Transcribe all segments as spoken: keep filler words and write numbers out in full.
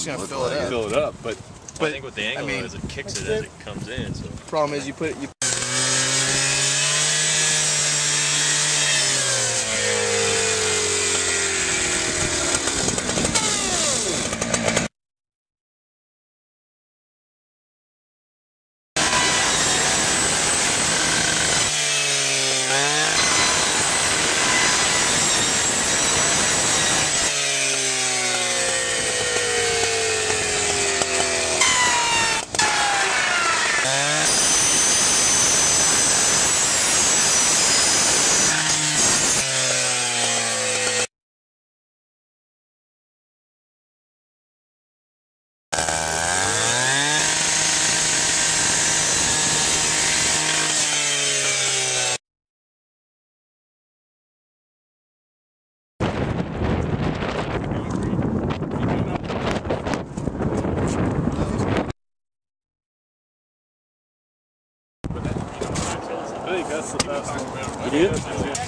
just gonna fill it up. Fill it up, but but I think with the angle I mean, is it kicks it as it comes in. So problem is you put it. You I think that's the best one. You did?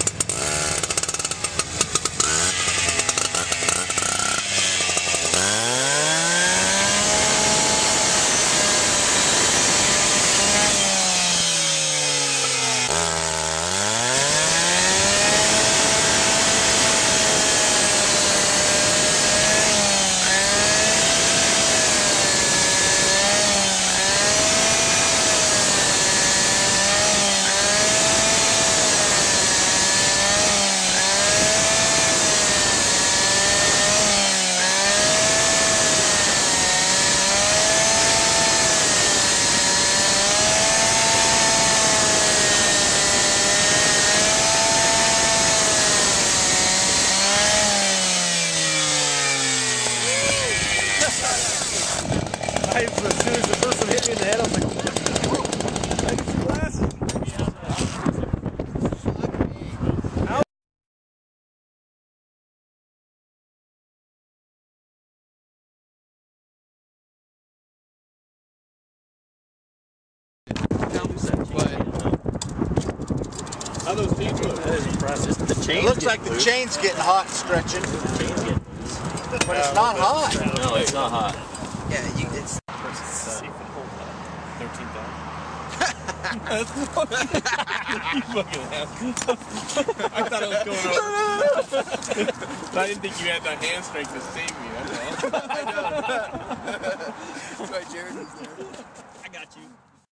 As soon as the first one hit me in the head, I was like, whoa, I need some glasses. How those teeth look? that is impressive. The chain. it looks like the chain's getting hot and stretching, but it's not hot. No, it's not hot. Yeah, you, it's. Thirteen thousand. You fucking ass. I thought it was going over. I didn't think you had the hand strength to save me. That's all. I know. That's why Jared was there. I got you.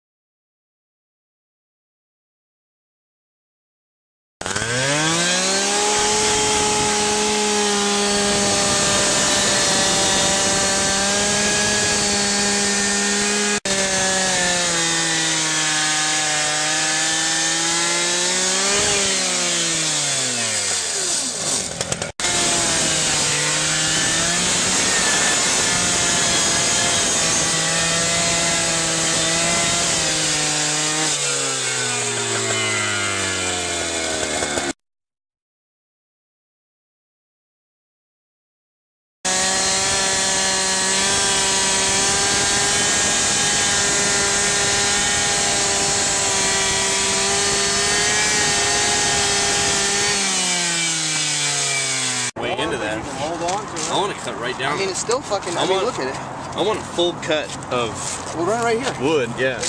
Into that. Hold on to it. I want to cut right down. I mean, it's still fucking. I, I mean, want- look at it. I want a full cut of We'll run right here. wood. Yeah.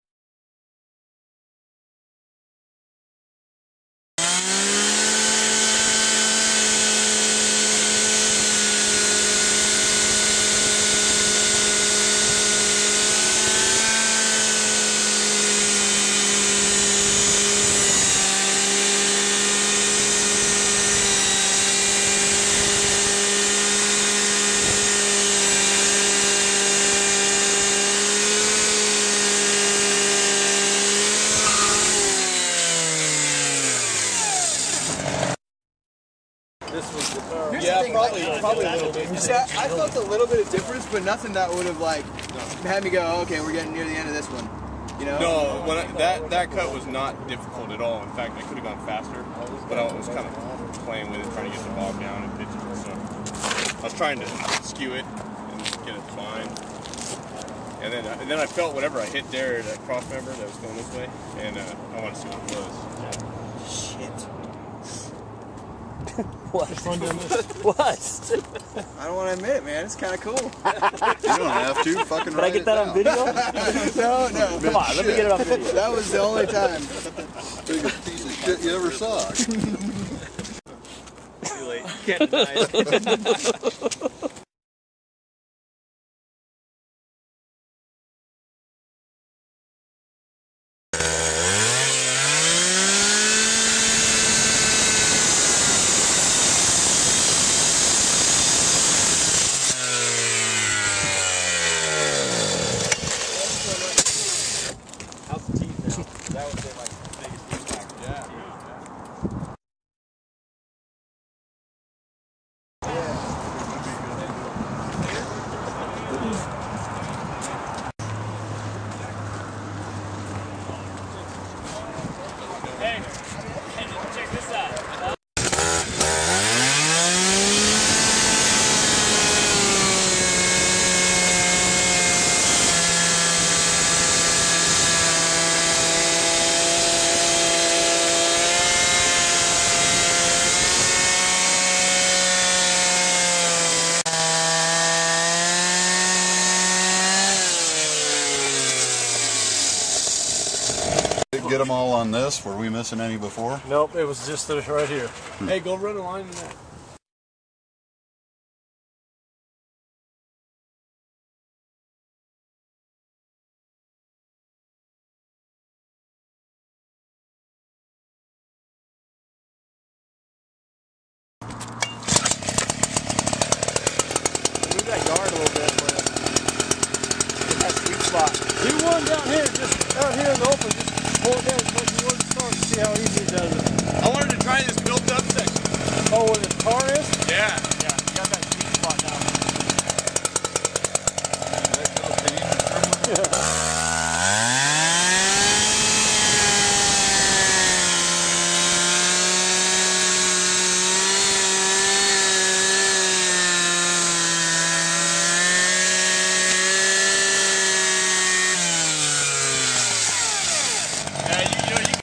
Yeah, probably, probably a little bit. You see, I, I felt a little bit of difference, but nothing that would have like had me go, oh, okay, we're getting near the end of this one. You know? No, when I, that that cut was not difficult at all. In fact, I could have gone faster, but I was kind of playing with it, trying to get the bog down and pitch it. So I was trying to skew it and get it fine. And then, and then I felt whatever I hit there, that cross member that was going this way, and uh, I wanted to see what it was. Shit. What? What? I don't want to admit it, man. It's kind of cool. You don't have to. Fucking Can I write get it that down. on video? No, no. Come on, let me get it on video. That was the only time. Biggest piece of shit you ever saw. Too late. Can't deny it. How's the teeth now? That would be like the biggest impact. Yeah. Hey, check this out. Get them all on this. Were we missing any before? Nope, it was just this right here. Hey, go run a line in that. Move that guard a little bit. Get that sweet spot. Do one down here, just out here in the open. Just pull it down as much as you want to start and see how easy it does it. I wanted to try this built up section. Oh, where the tar is? Yeah. Yeah, you got that sweet spot down. Yeah, you, you know, you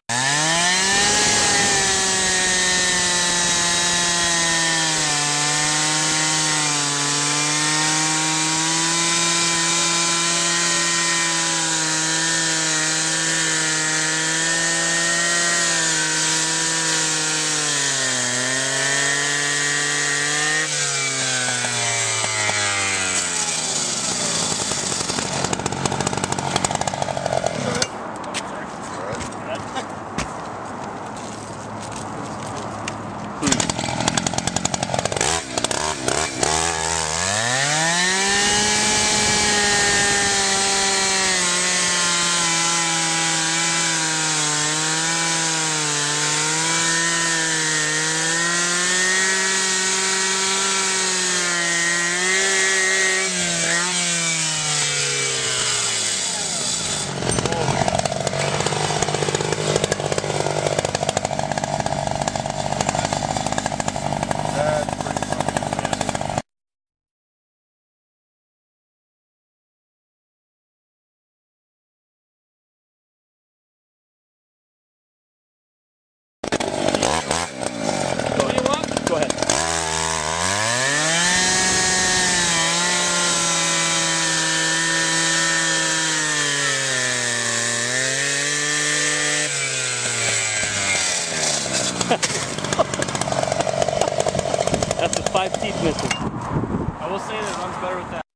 Go ahead. That's the five teeth missing. I will say that it runs better with that.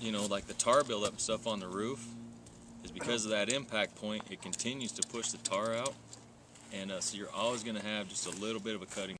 you know, like the tar buildup and stuff on the roof, is because of that impact point, it continues to push the tar out, and uh, so you're always going to have just a little bit of a cutting